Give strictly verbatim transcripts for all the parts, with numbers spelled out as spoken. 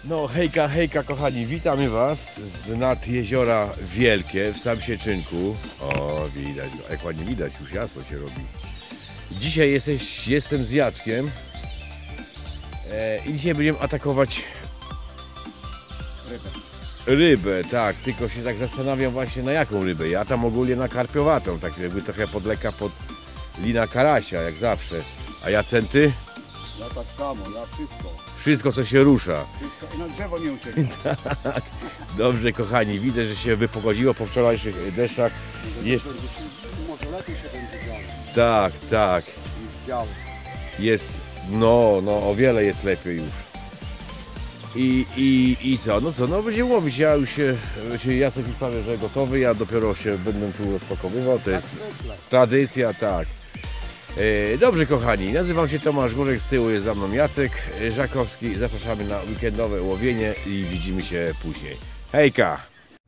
No hejka, hejka kochani, witamy was z nad jeziora Wielkie w Samsieczynku. O, widać, no, jak ładnie widać, już jasno się robi. Dzisiaj jesteś, jestem z Jackiem e, i dzisiaj będziemy atakować Rybę. Rybę, tak, tylko się tak zastanawiam właśnie na jaką rybę. Ja tam ogólnie na karpiowatą, tak jakby trochę podleka pod lina karasia, jak zawsze. A Jacenty? Ja tak samo, ja wszystko. Wszystko co się rusza. Wszystko i na drzewo nie ucieknie. Tak, dobrze kochani, widzę, że się wypogodziło po wczorajszych deszczach. Jest... Może lepiej się będzie działo Tak, tak, niż działo. jest, no, no o wiele jest lepiej już. I, i, i co, no co, no będziemy łowić, ja już się, się Jacek już prawie, że gotowy, ja dopiero się będę tu rozpakowywał, to jest tradycja, tak. E, dobrze kochani, nazywam się Tomasz Górzek, z tyłu jest za mną Jacek Żakowski, zapraszamy na weekendowe łowienie i widzimy się później. Hejka!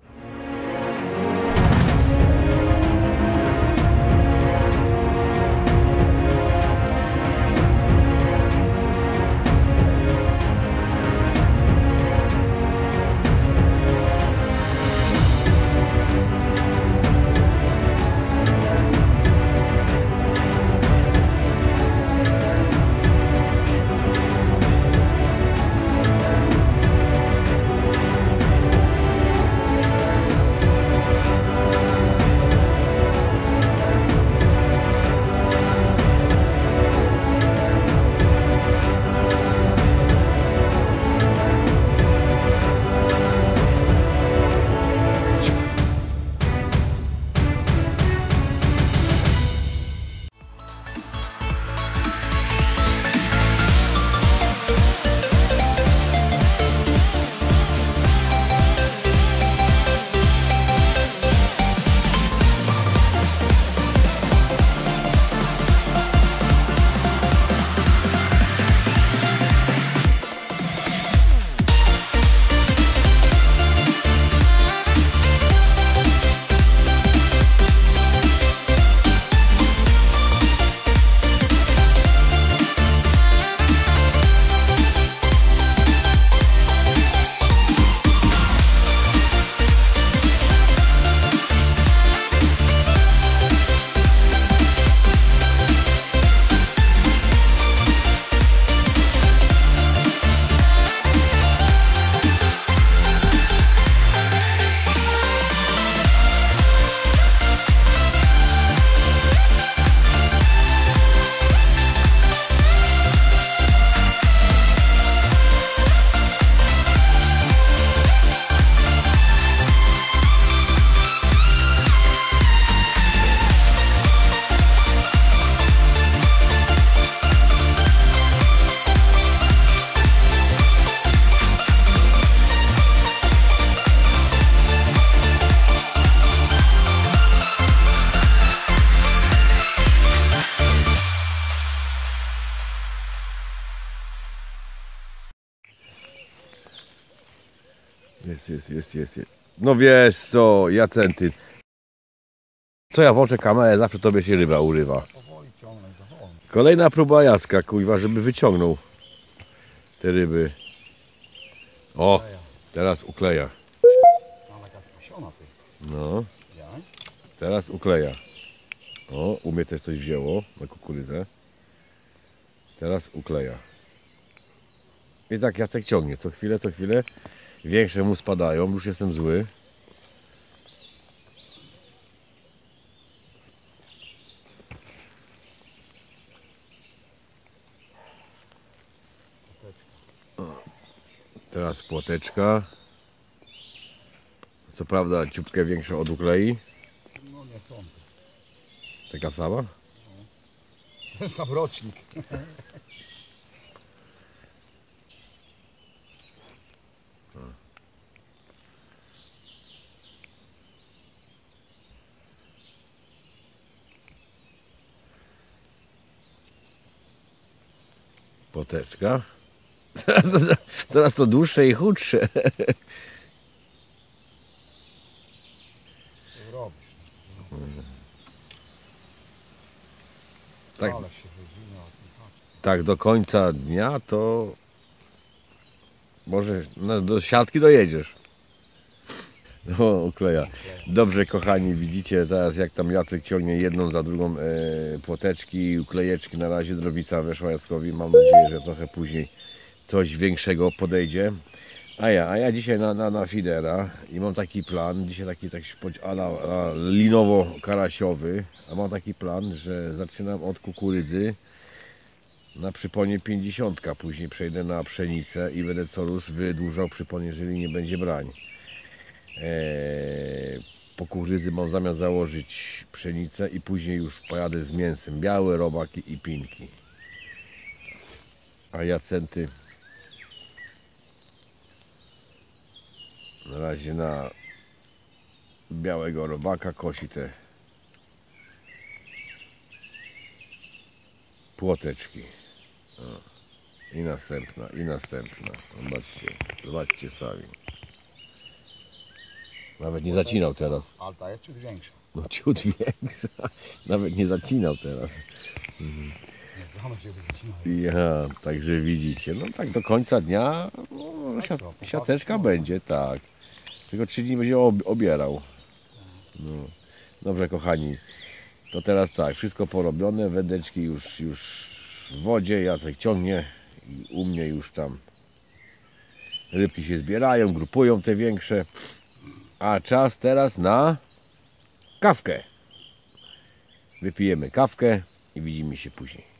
Jest, jest, jest, jest, jest. No wiesz co, Jacenty. Co ja włączę kamerę, zawsze tobie się ryba urywa. Powoli ciągnę, powoli. Kolejna próba Jacka, kuźwa, żeby wyciągnął te ryby. O, teraz ukleja. Ale jaka spasiona ty. No, Jak? teraz ukleja. O, u mnie też coś wzięło na kukurydzę. Teraz ukleja. I tak Jacek ciągnie, co chwilę, co chwilę. Większe mu spadają, już jestem zły. O, teraz płoteczka. Co prawda ciupkę większa od uklei. No nie sądzę. Taka sama? Ten sam rocznik. Płoteczka. Coraz, coraz to dłuższe i chudsze. Robisz. Tak, Ale się wyzina. tak do końca dnia to Może no, do siatki dojedziesz. No, ukleja. Dobrze, kochani, widzicie teraz jak tam Jacek ciągnie jedną za drugą e, płoteczki i uklejeczki. Na razie drobica weszła Jackowi. Mam nadzieję, że trochę później coś większego podejdzie. A ja, a ja dzisiaj na, na, na fidera i mam taki plan, dzisiaj taki, taki ala, ala linowo-karasiowy, a mam taki plan, że zaczynam od kukurydzy na przyponie pięćdziesiątka, później przejdę na pszenicę i będę co rusz wydłużał przypon, jeżeli nie będzie brań. Eee, po kukurydzy mam zamiar założyć pszenicę i później już pojadę z mięsem, białe, robaki i pinki. A jacenty na razie na białego robaka kosi te płoteczki. O. I następna, i następna. Zobaczcie, zobaczcie sami. Nawet nie zacinał teraz. Ale ta jest ciut większa. No ciut większa. Nawet nie zacinał teraz. Mhm. Nie, one się wycinają. Ja, także widzicie, no tak do końca dnia no, siat, siateczka będzie, tak. Tylko trzy dni będzie ob, obierał. No. Dobrze, kochani. To teraz tak, wszystko porobione, wędeczki już, już w wodzie, Jacek ciągnie i u mnie już tam rybki się zbierają, grupują te większe. A czas teraz na kawkę. Wypijemy kawkę i widzimy się później.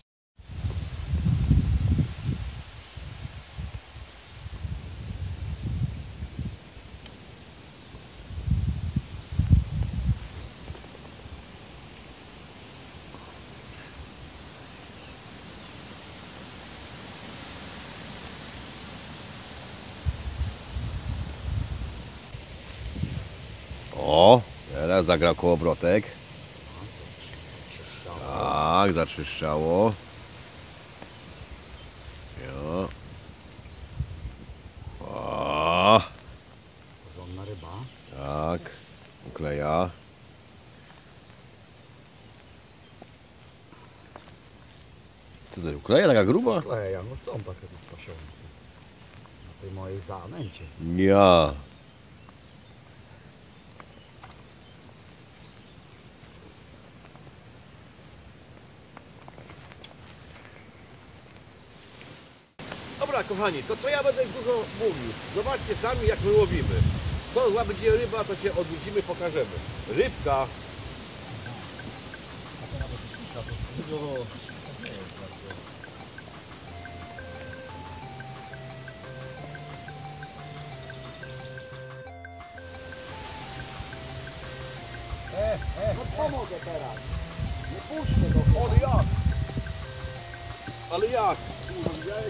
O, teraz zagrał kołobrotek. Tak, zaczyszczało. Jo. O, Porządna ryba. tak, ukleja. Co to ukleja, taka gruba? Kleja, no są takie tu spasione. Na tej mojej zanęcie. Ja. Dobra, kochani, to co ja będę dużo mówił? Zobaczcie sami, jak my łowimy. To zła będzie ryba, to się odwrócimy, pokażemy. Rybka. E, e, no pomogę teraz. Nie puśćmy go. Ale jak? Ale jak? Kurwa, widziałeś?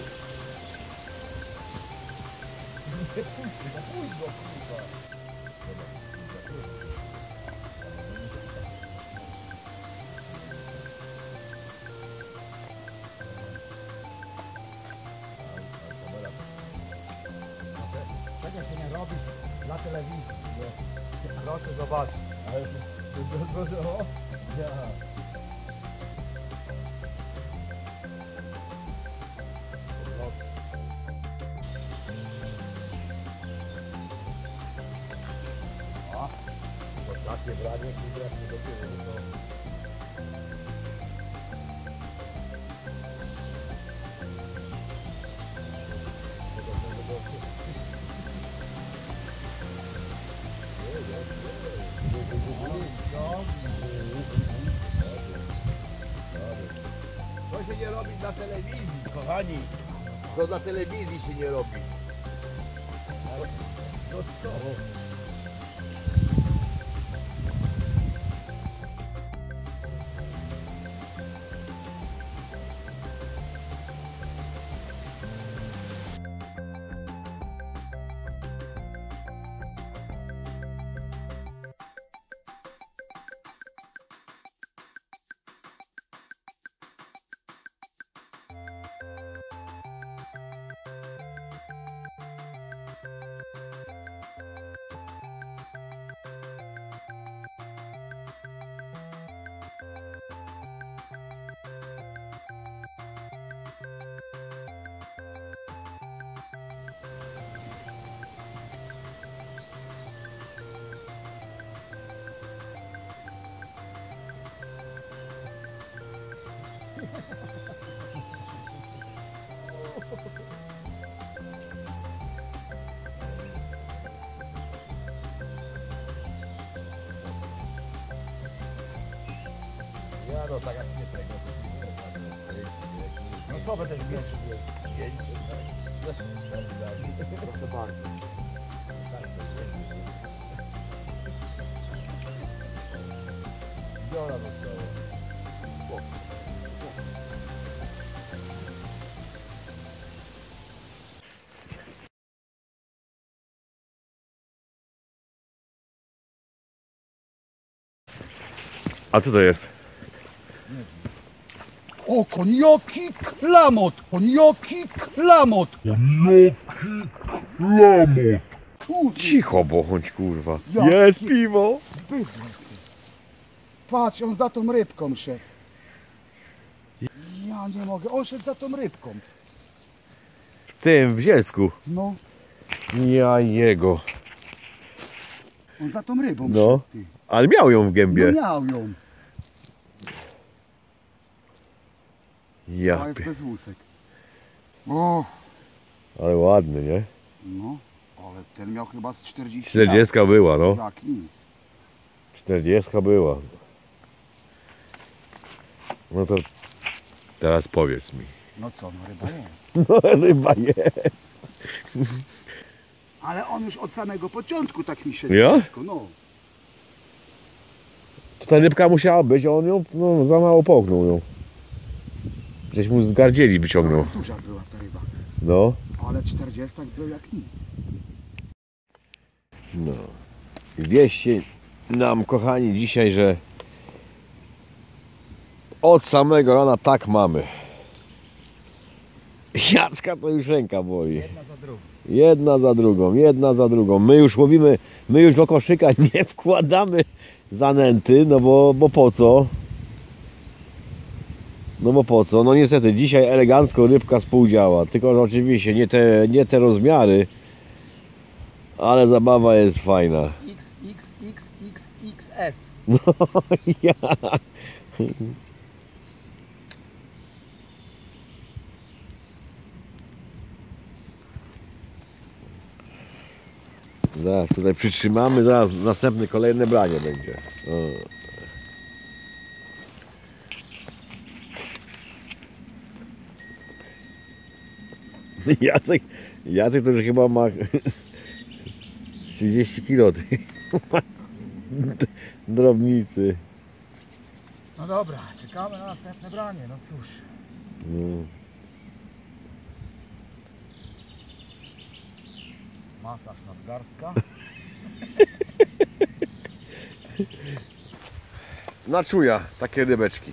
Nie puśćmy go, puść go, kurwa. Tego się nie robi dla telewizji, nie? Proszę zobaczyć. Ale to proszę, o? Ja. O, to takie branie, które nie dopiero to... To się nie robi dla telewizji, kochani. To dla telewizji się nie robi. No co? Ja no tak jak nie tego. No co będę śmieszył? Proszę bardzo. Biora dostała. A co to jest? O, konioki klamot! Konioki klamot! Kurde, Cicho bądź kurwa. Jaki- Jest piwo. bydlak ty. Patrz, on za tą rybką szedł. Ja nie mogę, on szedł za tą rybką. W tym, w Zielsku. No, Ja jego. on za tą rybą No. szedł, ty. Ale miał ją w No gębie. miał ją. A Ja jest pie... bez łusek. O, Ale ładny, nie? no, ale ten miał chyba z czterdzieści Czterdziestka była, no. lat. Jak nic. Czterdziestka była. No to teraz powiedz mi. No co, no ryba jest. No chyba jest. Ale on już od samego początku tak mi szedł. Ja? ciężko, no. To ta rybka musiała być, a on ją no, za mało połknął ją. Żeś mu z gardzieli wyciągnął. Duża była ta ryba. No. Ale czterdziestak był jak nic. No. Wieście nam, kochani, dzisiaj, że od samego rana tak mamy. Jacka to już ręka boli. Jedna za drugą. Jedna za drugą, jedna za drugą. My już łowimy, my już do koszyka nie wkładamy zanęty, no bo, bo po co? No bo po co? No niestety dzisiaj elegancko rybka współdziała, tylko że oczywiście nie te, nie te rozmiary, ale zabawa jest fajna. X, X, X, X, X, S. No ja. Zaraz tutaj przytrzymamy, zaraz następne kolejne branie będzie. O. Jacek, Jacek to już chyba ma trzydzieści kilo tej drobnicy. No dobra, czekamy na następne branie, no cóż. No. Masaż nadgarstka. Na czuja takie rybeczki.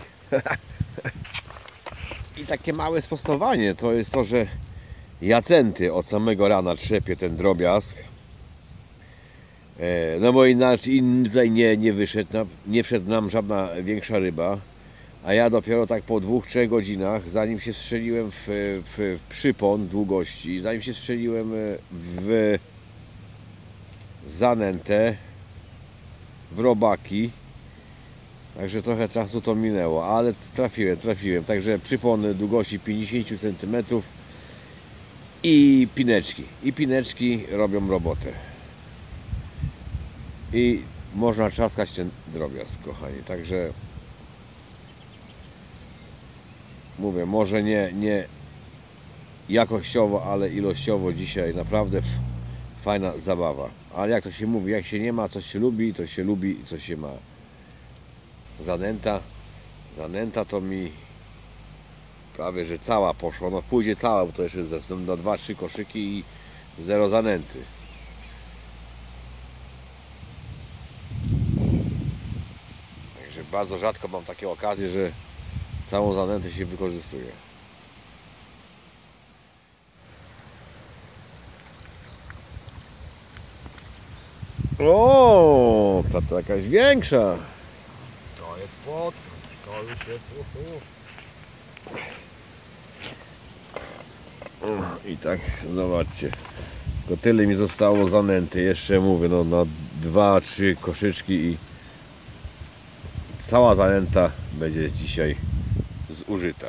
I takie małe sprostowanie to jest to, że Jacenty od samego rana trzepie ten drobiazg. E, no bo inaczej in, tutaj nie, nie wyszedł nam, nie wszedł nam żadna większa ryba. A ja dopiero tak po dwóch, trzech godzinach, zanim się strzeliłem w, w, w przypon długości, zanim się strzeliłem w zanętę, w robaki, także trochę czasu to minęło, ale trafiłem, trafiłem, także przypony długości pięćdziesiąt centymetrów i pineczki, i pineczki robią robotę i można trzaskać ten drobiazg, kochani, także mówię, może nie, nie jakościowo, ale ilościowo dzisiaj naprawdę fajna zabawa. Ale jak to się mówi, jak się nie ma, coś się lubi, to się lubi i coś się ma. Zanęta, zanęta to mi prawie, że cała poszła. No pójdzie cała, bo to jeszcze ze względu na dwa, trzy koszyki i zero zanęty. Także bardzo rzadko mam takie okazje, że całą zanętę się wykorzystuje. O, ta to jakaś większa. To jest płot, to już jest uhu. O, i tak, zobaczcie. Tylko tyle mi zostało zanęty. Jeszcze mówię, no na dwa, trzy koszyczki i cała zanęta będzie dzisiaj zużyta.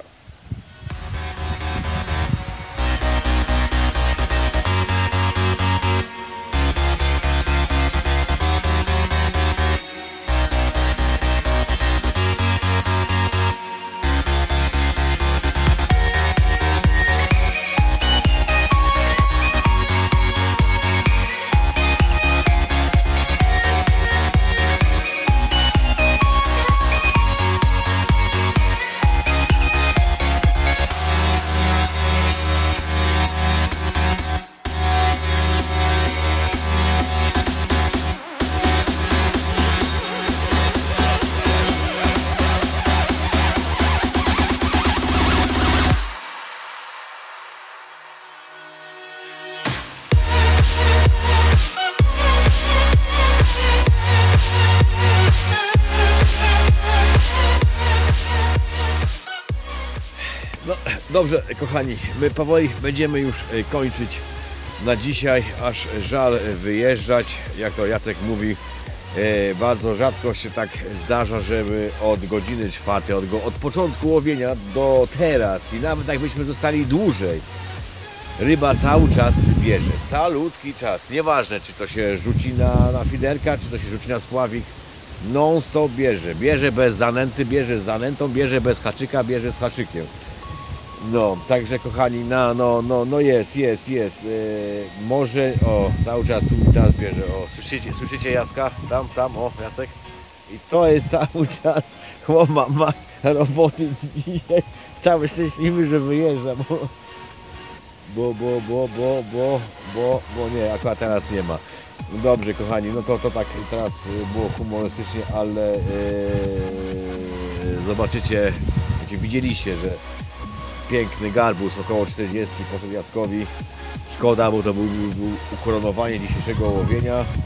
No dobrze, kochani, my powoli będziemy już kończyć na dzisiaj, aż żal wyjeżdżać. Jak to Jacek mówi, bardzo rzadko się tak zdarza, żeby od godziny czwartej, od, od początku łowienia do teraz i nawet jakbyśmy zostali dłużej, ryba cały czas bierze, calutki czas, nieważne czy to się rzuci na, na fiderka, czy to się rzuci na spławik, non stop bierze, bierze bez zanęty, bierze z zanętą, bierze bez haczyka, bierze z haczykiem. No, także kochani, no, no, no, no jest, jest, jest, yy, może, o, cały czas tu teraz bierze, o, słyszycie, słyszycie Jacka? Tam, tam, o, Jacek. I to jest cały czas, chłop ma, ma roboty dzisiaj, cały szczęśliwy, że wyjeżdża, bo, bo, bo, bo, bo, bo, bo, bo nie, akurat teraz nie ma. No dobrze, kochani, no to, to tak teraz było humorystycznie, ale yy, zobaczycie, widzieliście, że piękny garbus około czterdzieści poszedł Jackowi. Szkoda, bo to był, był ukoronowanie dzisiejszego łowienia. Eee,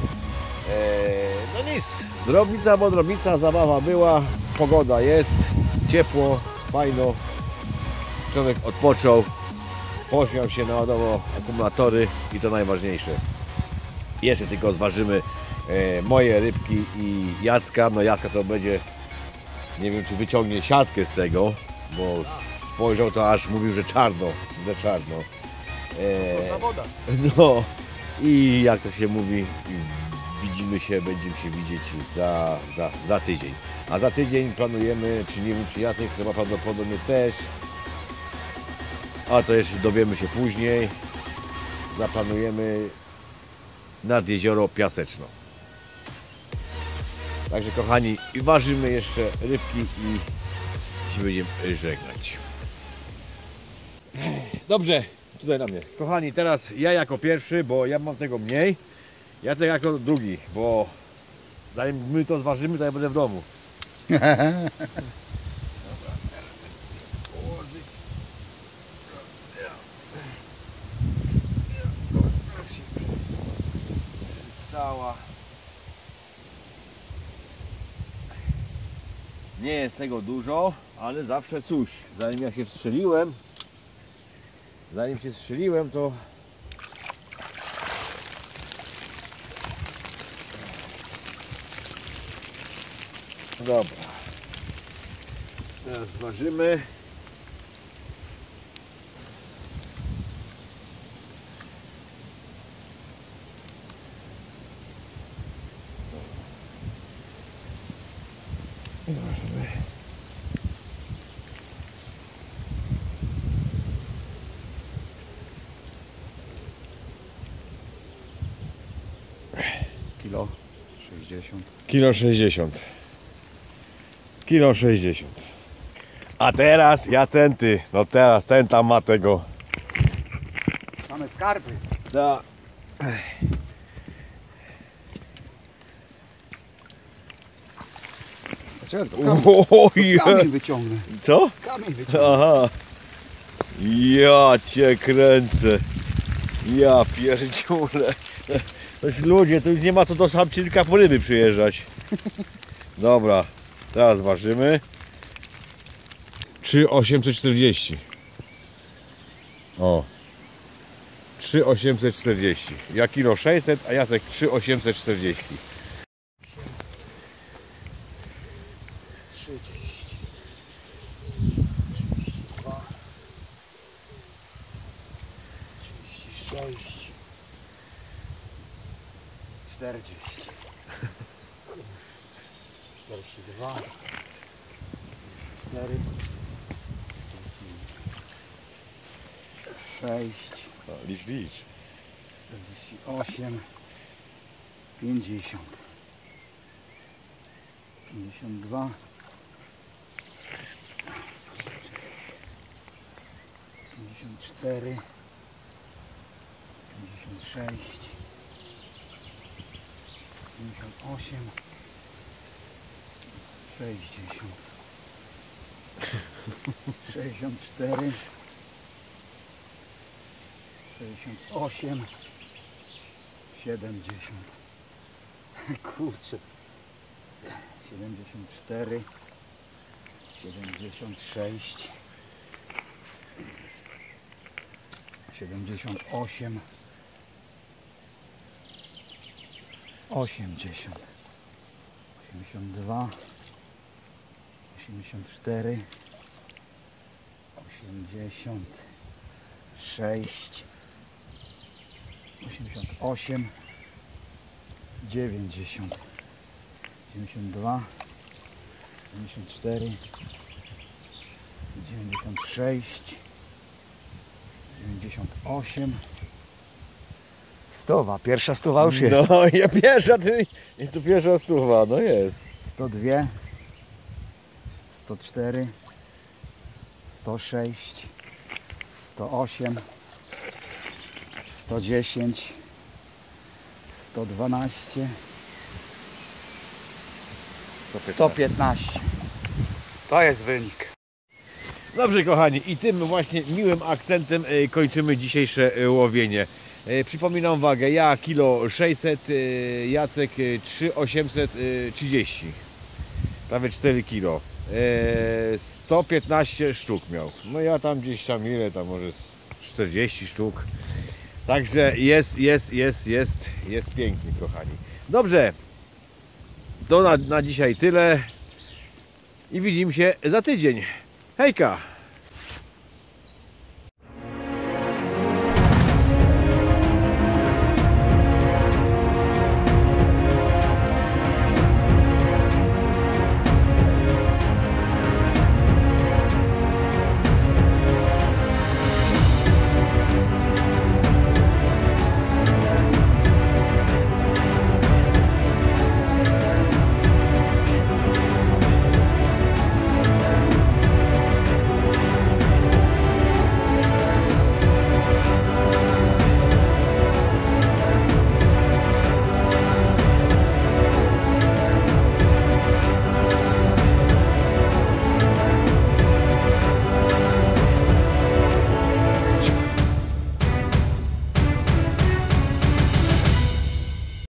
no nic, drobnica, bo drobnica, zabawa była, pogoda jest, ciepło, fajno. Człowiek odpoczął, pośmiał się, naładował akumulatory i to najważniejsze. Jeszcze tylko zważymy e, moje rybki i Jacka. No Jacka to będzie, nie wiem czy wyciągnie siatkę z tego, bo spojrzał to aż mówił, że czarno, że czarno. Eee, no i jak to się mówi, widzimy się, będziemy się widzieć za, za, za tydzień. A za tydzień planujemy, czy nie wiem czy Jacek chyba prawdopodobnie też, a to jeszcze dowiemy się później, zaplanujemy nad jezioro Piaseczno. Także kochani, ważymy jeszcze rybki i się będziemy żegnać. Dobrze, tutaj na mnie. Kochani, teraz ja jako pierwszy, bo ja mam tego mniej. Ja tego jako drugi, bo zanim my to zważymy, to ja będę w domu. Dobra, teraz położyć. Cała. Nie jest tego dużo, ale zawsze coś. Zanim ja się wstrzeliłem, zanim się strzeliłem, to dobra. Teraz zważymy. Zważymy. Kilo sześćdziesiąt. Kilo sześćdziesiąt. Kilo sześćdziesiąt. A teraz Jacenty. No teraz ten tam ma tego. Same skarby. Da. Czekaj, to kamień, Oj, kamień wyciągnę. co? Kamień wyciągnę. Aha. Ja cię kręcę. Ja pierdziule. To jest ludzie, tu już nie ma co do Samczynka po ryby przyjeżdżać. Dobra, teraz ważymy. trzy tysiące osiemset czterdzieści. O. trzy tysiące osiemset czterdzieści. Ja kilo sześćset, a Jacek trzy tysiące osiemset czterdzieści. trzydzieści. sześć, czterdzieści, czterdzieści dwa, cztery, sześć, No, licz, licz. czterdzieści osiem, pięćdziesiąt, pięćdziesiąt dwa, pięćdziesiąt cztery, pięćdziesiąt sześć, pięćdziesiąt osiem, sześćdziesiąt, sześćdziesiąt cztery, sześćdziesiąt osiem, siedemdziesiąt, kurczę, siedemdziesiąt cztery, siedemdziesiąt sześć, siedemdziesiąt osiem, osiemdziesiąt, osiemdziesiąt dwa, osiemdziesiąt cztery, osiemdziesiąt sześć, osiemdziesiąt osiem, dziewięćdziesiąt, dziewięćdziesiąt dwa, dziewięćdziesiąt cztery, dziewięćdziesiąt sześć, dziewięćdziesiąt osiem, stowa, pierwsza stowa już jest. No, ja pierwsza, ty, i tu pierwsza stuwa, no jest. sto dwa, sto cztery, sto sześć, sto osiem, sto dziesięć, sto dwanaście, sto piętnaście. To jest wynik. Dobrze kochani, i tym właśnie miłym akcentem e, kończymy dzisiejsze e, łowienie. E, Przypominam wagę, ja kilo sześćset, e, Jacek e, trzy tysiące osiemset trzydzieści, prawie cztery kilo. E, sto piętnaście sztuk miał. No ja tam gdzieś tam ile, tam może z czterdzieści sztuk. Także jest, jest, jest, jest, jest pięknie kochani. Dobrze, to na, na dzisiaj tyle i widzimy się za tydzień. Hejka!